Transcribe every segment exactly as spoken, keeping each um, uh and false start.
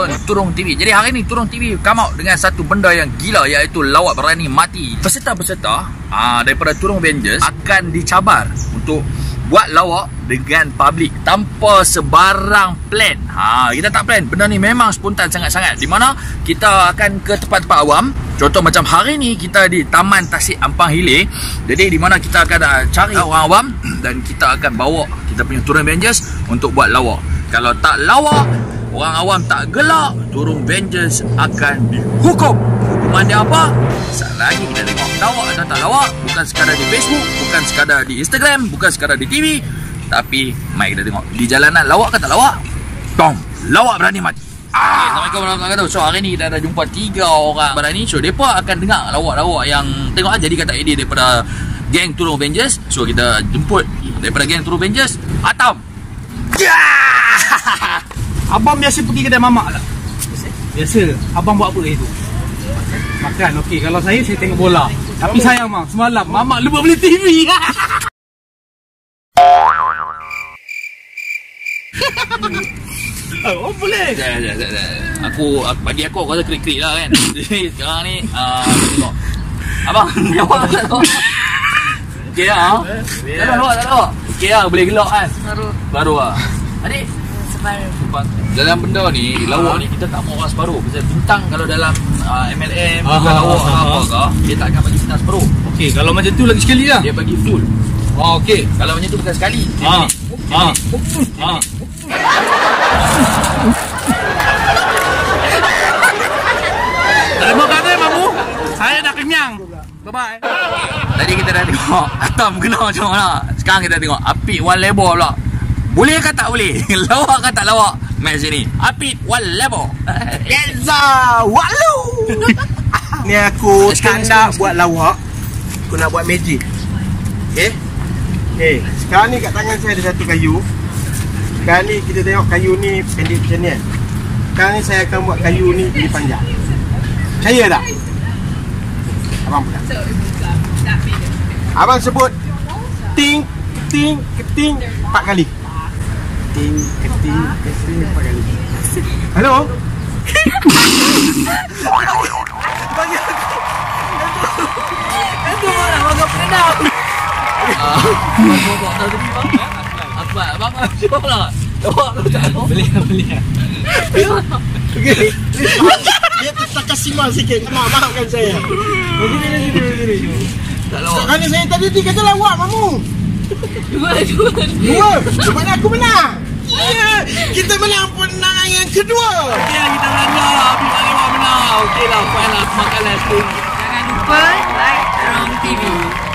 menonton Turung T V. Jadi hari ni Turung T V come out dengan satu benda yang gila, iaitu lawak berani mati. Peserta-peserta aa, daripada Turung Avengers akan dicabar untuk buat lawak dengan public tanpa sebarang plan. Ha, kita tak plan. Benda ni memang spontan sangat-sangat. Di mana kita akan ke tempat-tempat awam. Contoh macam hari ni kita di Taman Tasik Ampang Hilir. Jadi di mana kita akan uh, cari orang awam dan kita akan bawa kita punya Turung Avengers untuk buat lawak. Kalau tak lawak, orang awam tak gelak, Turung Avengers akan dihukum. Hukuman dia apa? Saat lagi kita tengok lawak atau tak lawak. Bukan sekadar di Facebook, bukan sekadar di Instagram, bukan sekadar di T V, tapi mari kita tengok di jalanan lawak ke tak lawak. Bom, lawak berani mati. Ah. Assalamualaikum warahmatullahi wabarakatuh. So hari ni kita ada jumpa tiga orang berani. So mereka akan dengar lawak-lawak yang tengok aja dia kata idea daripada geng Turung Avengers. So kita jemput daripada geng Turung Avengers, Atam. Yeah! Abang biasa pergi kedai mamak tak? Biasa. Biasa. Abang buat apa itu? Makan. Okey, kalau saya saya tengok bola. Tapi sayang bang, semalam mamak lupa beli T V. Oh boleh. Jap, jap, jap, jap. Aku, aku bagi aku aku rasa krik-krik lah kan. Jadi sekarang ni uh, tengok. Abang, jawab tak tahu. Okey lah. Tak ada lawak, tak ada lawak. Okey lah, boleh gelak kan? Baru. Baru lah. Adik? Separuh. Dalam benda ni, lawak ni kita tak mau orang separuh. Pasal bintang kalau dalam uh, M L M, Aha, bukan lawak aha, apa ke, dia tak akan bagi bintang separuh. Okey, kalau macam tu lagi sekali lah. Dia bagi full. Oh okey. Kalau macam tu bukan sekali. Dia Ah. bagi. Ah. Ah. Terima kasih mamu. Saya dah kenyang. Bye bye. Tadi kita dah tengok Atam kena macam mana. Sekarang kita tengok Apit One Labor pula. Boleh ke tak boleh? Lawak ke tak lawak? Main sini. Apit One Labor. Yeza, walu. Ni aku tak nak buat lawak. Aku nak buat magic. Okey. Okey, sekarang ni kat tangan saya ada satu kayu. Sekarang ni kita tengok kayu ni pendek macam ni kan. Sekarang ni saya akan buat kayu ni jadi panjang. Percaya tak? Abang pegang. Abang sebut ting, ting, keting empat kali. Ting, keting, keting empat kali. Hello? Bagi aku. Itu orang agak peredam. Ah, abang buat dah tadi bang. Apa abang macam mana? Lawak ke tak lawak? Boleh, boleh. Okey. Dia tertakas simal sikit. Maaf, maafkan saya. Begini, begini, begini. Tak lawak. Kerana saya tadi tiga kata lawak, mamu. Dua, dua. Dua. Cuma aku menang. Ya, kita menang penangan yang kedua. Okey lah, kita menang. Apit One Labor menang. Okey lah, fine lah. Makan lah sikit. Jangan lupa like Turung T V.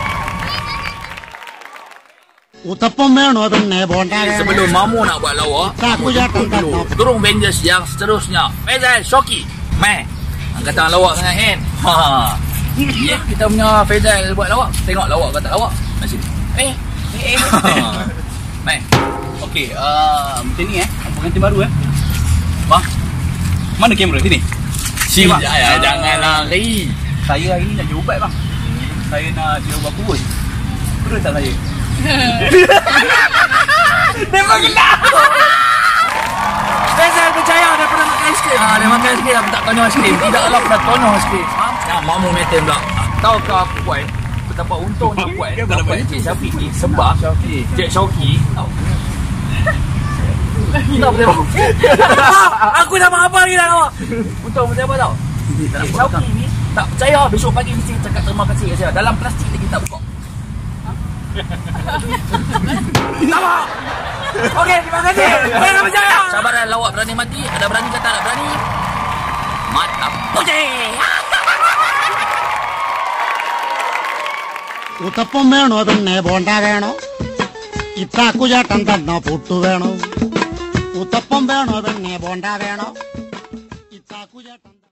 Utapam meno benne bonda. Sebelum Mamu nak buat lawak, Aku jatuh dulu Turung Avengers yang seterusnya. Faizal, Shoki, Meh. Angkatan lawak sangat kan? Ha. Ya, kita punya Faizal buat lawak. Tengok lawak ke tak lawak. Masih. Eh, eh, eh. Meh. Okey, uh, macam ni eh. Pengantin baru eh. Bang, Mana kamera sini? si bang. ya, jangan lari. Saya hari ni nak jual ubat bang. Saya nak jual ubat kurus. Perlu tak saya? Memang gila. Faizal percaya dia pernah makan aiskrim. Ah, dia makan aiskrim tapi tak tonoh aiskrim. Tidaklah pernah tonoh aiskrim. Nah, Mamu metem pula. Tahu ke aku buat betapa untung dia buat. Dia dapat Cik Syafiq ni sebab Cik Syauki. Tak boleh. Aku dah apa lagi dah awak. Untung macam apa tau? Cik Syauki ni tak percaya besok pagi mesti cakap terima kasih kat saya. Dalam plastik lagi tak buka. Lawak. Okey, terima kasih. Jangan percaya. Sabaran lawak berani mati. Ada berani kata tak berani? Mantap. Okey. Utapam meno benne bonda veno. Ittaku jatan tanna puttu veno. Utapam meno benne bonda veno. Ittaku jatan